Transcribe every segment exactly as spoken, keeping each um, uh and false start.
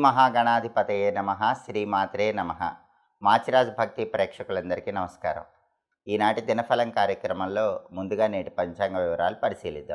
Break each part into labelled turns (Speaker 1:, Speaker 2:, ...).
Speaker 1: మహాగణాధిపతయే నమః. శ్రీమాత్రే నమః. మాచిరాజ్ భక్తి ప్రేక్షకులందరికీ నమస్కారం. ఈనాటి దినఫలం కార్యక్రమంలో ముందుగా నేటి పంచాంగ వివరాలు పరిశీలిద్దాం.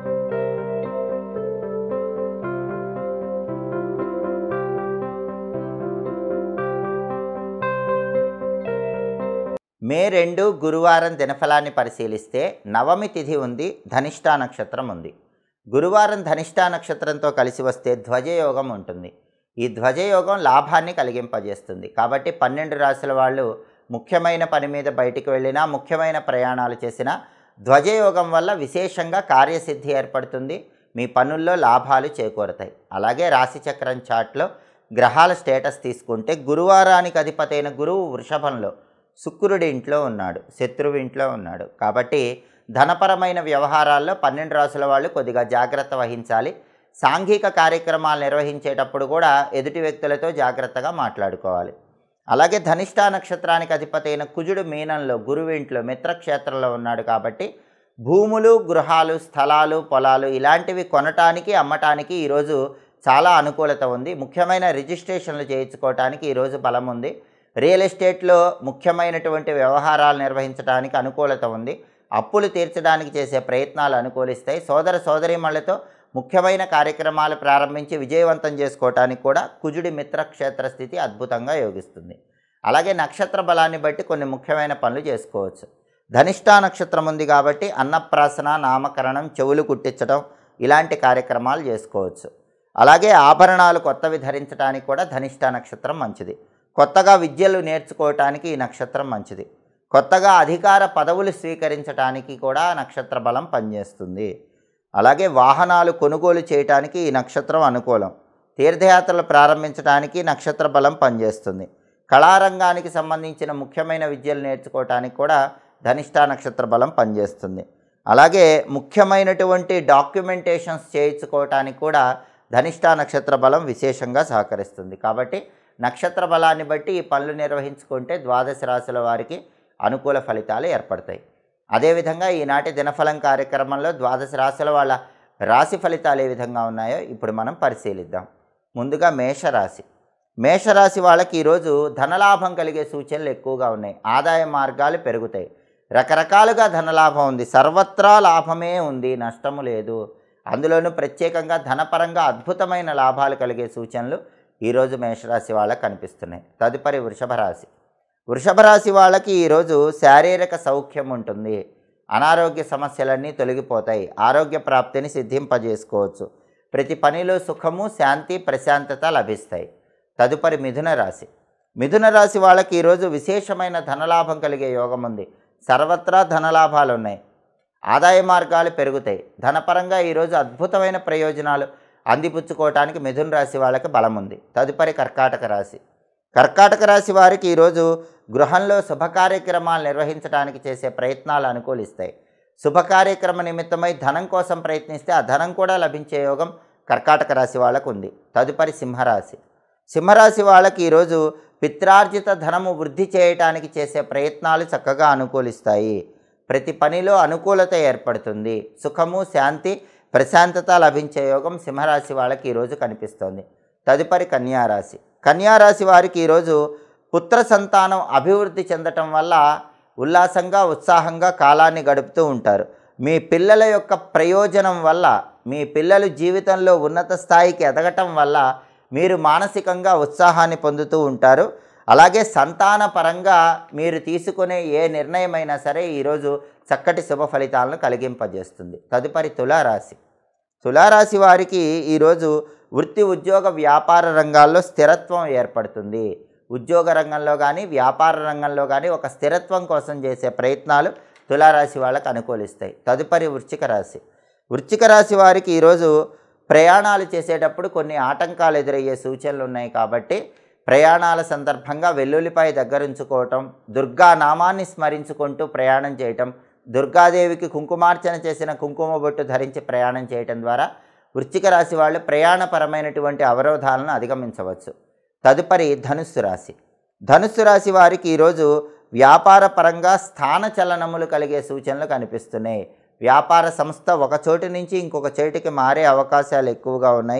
Speaker 1: మే రెండు గురువారం దినఫలాన్ని పరిశీలిస్తే నవమి తిథి ఉంది, ధనిష్టా నక్షత్రం ఉంది. గురువారం ధనిష్టా నక్షత్రంతో కలిసి వస్తే ధ్వజయోగం ఉంటుంది. ఈ ధ్వజయోగం లాభాన్ని కలిగింపజేస్తుంది. కాబట్టి పన్నెండు రాశుల వాళ్ళు ముఖ్యమైన పని మీద బయటికి వెళ్ళినా, ముఖ్యమైన ప్రయాణాలు చేసినా ధ్వజయోగం వల్ల విశేషంగా కార్యసిద్ధి ఏర్పడుతుంది. మీ పనుల్లో లాభాలు చేకూరతాయి. అలాగే రాశిచక్రం చాట్లో గ్రహాల స్టేటస్ తీసుకుంటే గురువారానికి అధిపతి అయిన గురువు వృషభంలో, శుక్రుడి ఇంట్లో ఉన్నాడు, శత్రువు ఇంట్లో ఉన్నాడు. కాబట్టి ధనపరమైన వ్యవహారాల్లో పన్నెండు రాసుల వాళ్ళు కొద్దిగా జాగ్రత్త వహించాలి. సాంఘిక కార్యక్రమాలు నిర్వహించేటప్పుడు కూడా ఎదుటి వ్యక్తులతో జాగ్రత్తగా మాట్లాడుకోవాలి. అలాగే ధనిష్టా నక్షత్రానికి అధిపతి అయిన కుజుడు మీనంలో, గురువు ఇంట్లో మిత్రక్షేత్రంలో ఉన్నాడు. కాబట్టి భూములు, గృహాలు, స్థలాలు, పొలాలు ఇలాంటివి కొనటానికి, అమ్మటానికి ఈరోజు చాలా అనుకూలత ఉంది. ముఖ్యమైన రిజిస్ట్రేషన్లు చేయించుకోవటానికి ఈరోజు బలం ఉంది. రియల్ ఎస్టేట్లో ముఖ్యమైనటువంటి వ్యవహారాలు నిర్వహించడానికి అనుకూలత ఉంది. అప్పులు తీర్చడానికి చేసే ప్రయత్నాలు అనుకూలిస్తాయి. సోదర సోదరీమణులతో ముఖ్యమైన కార్యక్రమాలు ప్రారంభించి విజయవంతం చేసుకోవటానికి కూడా కుజుడి మిత్రక్షేత్ర స్థితి అద్భుతంగా యోగిస్తుంది. అలాగే నక్షత్ర బలాన్ని బట్టి కొన్ని ముఖ్యమైన పనులు చేసుకోవచ్చు. ధనిష్టా నక్షత్రం ఉంది కాబట్టి అన్నప్రాసన, నామకరణం, చెవులు కుట్టించడం ఇలాంటి కార్యక్రమాలు చేసుకోవచ్చు. అలాగే ఆభరణాలు కొత్తవి ధరించడానికి కూడా ధనిష్టా నక్షత్రం మంచిది. కొత్తగా విద్యలు నేర్చుకోవటానికి ఈ నక్షత్రం మంచిది. కొత్తగా అధికార పదవులు స్వీకరించడానికి కూడా నక్షత్ర బలం పనిచేస్తుంది. అలాగే వాహనాలు కొనుగోలు చేయడానికి ఈ నక్షత్రం అనుకూలం. తీర్థయాత్రలు ప్రారంభించడానికి నక్షత్ర బలం పనిచేస్తుంది. కళారంగానికి సంబంధించిన ముఖ్యమైన విద్యలు నేర్చుకోవటానికి కూడా ధనిష్టా నక్షత్ర బలం పనిచేస్తుంది. అలాగే ముఖ్యమైనటువంటి డాక్యుమెంటేషన్స్ చేయించుకోవటానికి కూడా ధనిష్టా నక్షత్ర బలం విశేషంగా సహకరిస్తుంది. కాబట్టి నక్షత్ర బలాన్ని బట్టి ఈ పనులు నిర్వహించుకుంటే ద్వాదశ రాశుల వారికి అనుకూల ఫలితాలు ఏర్పడతాయి. అదేవిధంగా ఈనాటి దినఫలం కార్యక్రమంలో ద్వాదశ రాశుల వాళ్ళ రాశి ఫలితాలు ఏ విధంగా ఉన్నాయో ఇప్పుడు మనం పరిశీలిద్దాం. ముందుగా మేషరాశి. మేషరాశి వాళ్ళకి ఈరోజు ధనలాభం కలిగే సూచనలు ఎక్కువగా ఉన్నాయి. ఆదాయ మార్గాలు పెరుగుతాయి. రకరకాలుగా ధనలాభం ఉంది. సర్వత్రా లాభమే ఉంది, నష్టము లేదు. అందులోనూ ప్రత్యేకంగా ధనపరంగా అద్భుతమైన లాభాలు కలిగే సూచనలు ఈరోజు మేషరాశి వాళ్ళకి కనిపిస్తున్నాయి. తదుపరి వృషభ రాశి. వృషభ రాశి వాళ్ళకి ఈరోజు శారీరక సౌఖ్యం ఉంటుంది. అనారోగ్య సమస్యలన్నీ తొలగిపోతాయి. ఆరోగ్య ప్రాప్తిని సిద్ధింపజేసుకోవచ్చు. ప్రతి పనిలో సుఖము, శాంతి, ప్రశాంతత లభిస్తాయి. తదుపరి మిథున రాశి. మిథున రాశి వాళ్ళకి ఈరోజు విశేషమైన ధనలాభం కలిగే యోగం ఉంది. సర్వత్రా ధనలాభాలు ఉన్నాయి. ఆదాయ మార్గాలు పెరుగుతాయి. ధనపరంగా ఈరోజు అద్భుతమైన ప్రయోజనాలు అందిపుచ్చుకోవటానికి మిథున రాశి వాళ్ళకి బలం ఉంది. తదుపరి కర్కాటక రాశి. కర్కాటక రాశి వారికి ఈరోజు గృహంలో శుభ కార్యక్రమాలు నిర్వహించడానికి చేసే ప్రయత్నాలు అనుకూలిస్తాయి. శుభ కార్యక్రమ నిమిత్తమై ధనం కోసం ప్రయత్నిస్తే ఆ ధనం కూడా లభించే యోగం కర్కాటక రాశి వాళ్ళకు ఉంది. తదుపరి సింహరాశి. సింహరాశి వాళ్ళకి ఈరోజు పిత్రార్జిత ధనము వృద్ధి చేయటానికి చేసే ప్రయత్నాలు చక్కగా అనుకూలిస్తాయి. ప్రతి పనిలో అనుకూలత ఏర్పడుతుంది. సుఖము, శాంతి, ప్రశాంతత లభించే యోగం సింహరాశి వాళ్ళకి ఈరోజు కనిపిస్తోంది. తదుపరి కన్యారాశి. కన్యారాశి వారికి ఈరోజు పుత్ర సంతానం అభివృద్ధి చెందటం వల్ల ఉల్లాసంగా, ఉత్సాహంగా కాలాన్ని గడుపుతూ ఉంటారు. మీ పిల్లల యొక్క ప్రయోజనం వల్ల, మీ పిల్లలు జీవితంలో ఉన్నత స్థాయికి ఎదగటం వల్ల మీరు మానసికంగా ఉత్సాహాన్ని పొందుతూ ఉంటారు. అలాగే సంతాన పరంగా మీరు తీసుకునే ఏ నిర్ణయమైనా సరే ఈరోజు చక్కటి శుభ ఫలితాలను కలిగింపజేస్తుంది. తదుపరి తులారాశి. తులారాశి వారికి ఈరోజు వృత్తి, ఉద్యోగ, వ్యాపార రంగాల్లో స్థిరత్వం ఏర్పడుతుంది. ఉద్యోగ రంగంలో కానీ, వ్యాపార రంగంలో కానీ ఒక స్థిరత్వం కోసం చేసే ప్రయత్నాలు తులారాశి వాళ్ళకు అనుకూలిస్తాయి. తదుపరి వృశ్చిక రాశి. వృశ్చిక రాశి వారికి ఈరోజు ప్రయాణాలు చేసేటప్పుడు కొన్ని ఆటంకాలు ఎదురయ్యే సూచనలు ఉన్నాయి. కాబట్టి ప్రయాణాల సందర్భంగా వెల్లుల్లిపాయ దగ్గరుంచుకోవటం, దుర్గా నామాన్ని స్మరించుకుంటూ ప్రయాణం చేయటం, దుర్గాదేవికి కుంకుమార్చన చేసిన కుంకుమ బొట్టు ధరించి ప్రయాణం చేయటం ద్వారా వృశ్చిక రాశి వాళ్ళు ప్రయాణపరమైనటువంటి అవరోధాలను అధిగమించవచ్చు. తదుపరి ధనుస్సు రాశి. ధనుస్సు రాశి వారికి ఈరోజు వ్యాపార పరంగా స్థాన చలనములు కలిగే సూచనలు కనిపిస్తున్నాయి. వ్యాపార సంస్థ ఒక చోటు నుంచి ఇంకొక చోటికి మారే అవకాశాలు ఎక్కువగా ఉన్నాయి.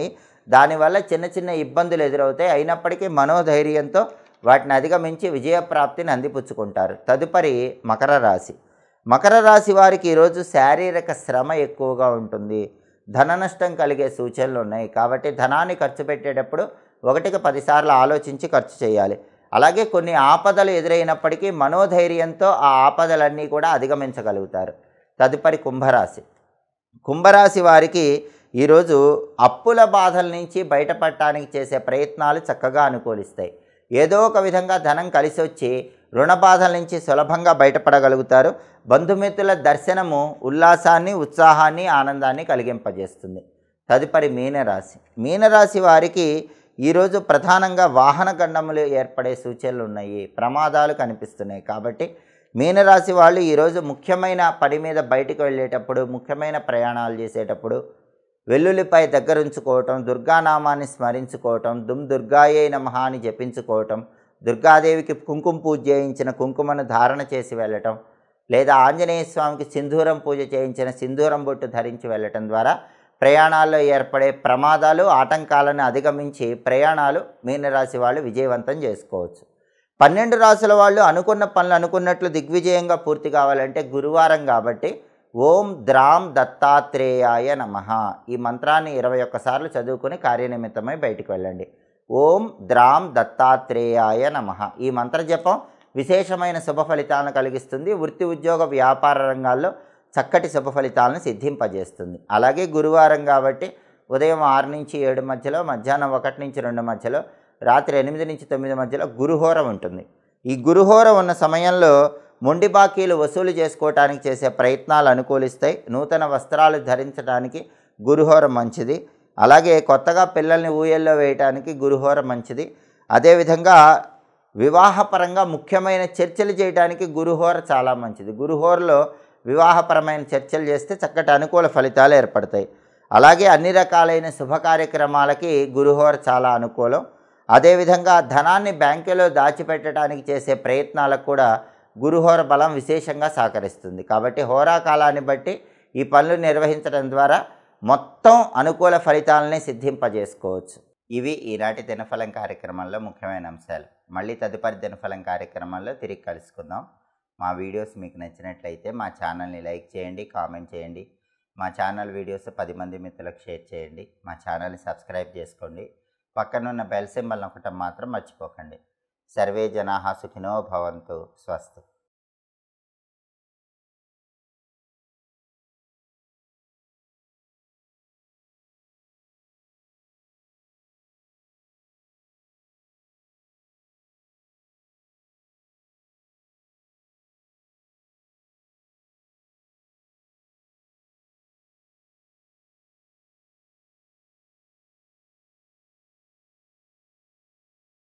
Speaker 1: దానివల్ల చిన్న చిన్న ఇబ్బందులు ఎదురవుతాయి. అయినప్పటికీ మనోధైర్యంతో వాటిని అధిగమించి విజయప్రాప్తిని అందిపుచ్చుకుంటారు. తదుపరి మకర రాశి. మకర రాశి వారికి ఈరోజు శారీరక శ్రమ ఎక్కువగా ఉంటుంది. ధన నష్టం కలిగే సూచనలు ఉన్నాయి. కాబట్టి ధనాన్ని ఖర్చు పెట్టేటప్పుడు ఒకటికి పదిసార్లు ఆలోచించి ఖర్చు చేయాలి. అలాగే కొన్ని ఆపదలు ఎదురైనప్పటికీ మనోధైర్యంతో ఆ ఆపదలన్నీ కూడా అధిగమించగలుగుతారు. తదుపరి కుంభరాశి. కుంభరాశి వారికి ఈరోజు అప్పుల బాధల నుంచి బయటపడటానికి చేసే ప్రయత్నాలు చక్కగా అనుకూలిస్తాయి. ఏదో ఒక విధంగా ధనం కలిసి వచ్చి రుణ బాధల నుంచి సులభంగా బయటపడగలుగుతారు. బంధుమిత్రుల దర్శనము ఉల్లాసాన్ని, ఉత్సాహాన్ని, ఆనందాన్ని కలిగింపజేస్తుంది. తదుపరి మీనరాశి. మీనరాశి వారికి ఈరోజు ప్రధానంగా వాహన గండములు ఏర్పడే సూచనలు ఉన్నాయి. ప్రమాదాలు కనిపిస్తున్నాయి. కాబట్టి మీనరాశి వాళ్ళు ఈరోజు ముఖ్యమైన పని మీద బయటికి వెళ్ళేటప్పుడు, ముఖ్యమైన ప్రయాణాలు చేసేటప్పుడు వెల్లుల్లిపై దగ్గరుంచుకోవటం, దుర్గానామాన్ని స్మరించుకోవటం, దుమ్ దుర్గాయే నమః అని జపించుకోవటం, దుర్గాదేవికి కుంకుమ పూజ చేయించిన కుంకుమను ధారణ చేసి వెళ్ళటం, లేదా ఆంజనేయ స్వామికి సింధూరం పూజ చేయించిన సింధూరం బొట్టు ధరించి వెళ్ళటం ద్వారా ప్రయాణాల్లో ఏర్పడే ప్రమాదాలు, ఆటంకాలను అధిగమించి ప్రయాణాలు మీనరాశి వాళ్ళు విజయవంతం చేసుకోవచ్చు. పన్నెండు రాశుల వాళ్ళు అనుకున్న పనులు అనుకున్నట్లు దిగ్విజయంగా పూర్తి కావాలంటే గురువారం కాబట్టి ఓం ద్రాం దత్తాత్రేయాయ నమః ఈ మంత్రాన్ని ఇరవై ఒక్కసార్లు చదువుకుని కార్యనిమిత్తమై బయటికి వెళ్ళండి. ఓం ద్రాం దత్తాత్రేయాయ నమః ఈ మంత్ర జపం విశేషమైన శుభ ఫలితాలను కలిగిస్తుంది. వృత్తి, ఉద్యోగ, వ్యాపార రంగాల్లో చక్కటి శుభ ఫలితాలను సిద్ధింపజేస్తుంది. అలాగే గురువారం కాబట్టి ఉదయం ఆరు నుంచి ఏడు మధ్యలో, మధ్యాహ్నం ఒకటి నుంచి రెండు మధ్యలో, రాత్రి ఎనిమిది నుంచి తొమ్మిది మధ్యలో గురుహోరం ఉంటుంది. ఈ గురుహోరం ఉన్న సమయంలో మొండి బాకీలు వసూలు చేసుకోవటానికి చేసే ప్రయత్నాలు అనుకూలిస్తాయి. నూతన వస్త్రాలు ధరించడానికి గురుహోరం మంచిది. అలాగే కొత్తగా పిల్లల్ని ఊయల్లో వేయటానికి గురుహోరం మంచిది. అదేవిధంగా వివాహపరంగా ముఖ్యమైన చర్చలు చేయడానికి గురుహోర చాలా మంచిది. గురుహోరలో వివాహపరమైన చర్చలు చేస్తే చక్కటి అనుకూల ఫలితాలు ఏర్పడతాయి. అలాగే అన్ని రకాలైన శుభ కార్యక్రమాలకి గురుహోర చాలా అనుకూలం. అదేవిధంగా ధనాన్ని బ్యాంకులో దాచిపెట్టడానికి చేసే ప్రయత్నాలకు కూడా గురుహోర బలం విశేషంగా సహకరిస్తుంది. కాబట్టి హోరా కాలాన్ని బట్టి ఈ పనులు నిర్వహించడం ద్వారా మొత్తం అనుకూల ఫలితాలని సిద్ధింపజేసుకోవచ్చు. ఇవి ఈనాటి దినఫలం కార్యక్రమంలో ముఖ్యమైన అంశాలు. మళ్ళీ తదుపరి దినఫలం కార్యక్రమంలో తిరిగి కలుసుకుందాం. మా వీడియోస్ మీకు నచ్చినట్లయితే మా ఛానల్ని లైక్ చేయండి, కామెంట్ చేయండి. మా ఛానల్ వీడియోస్ పది మంది మిత్రులకు షేర్ చేయండి. మా ఛానల్ని సబ్స్క్రైబ్ చేసుకోండి. పక్కనున్న బెల్ సింబల్ నొక్కటం మాత్రం మర్చిపోకండి. సర్వే జనాః సుఖినో భవంతు. స్వస్తి.